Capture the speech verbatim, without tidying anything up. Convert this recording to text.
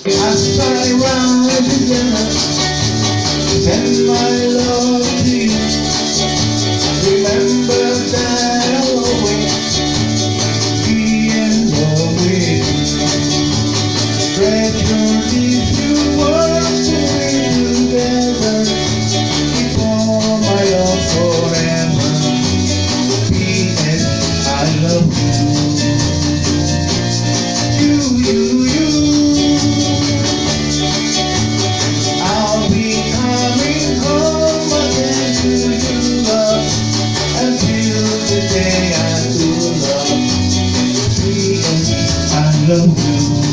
As I rise together, send my love to you. Remember that I'll always be in love with you. Treasure if you want to be together. Keep all my love forever. P S I love you. You, you, you. I'll be coming home again to you, love, until the day I do love. P S I love you.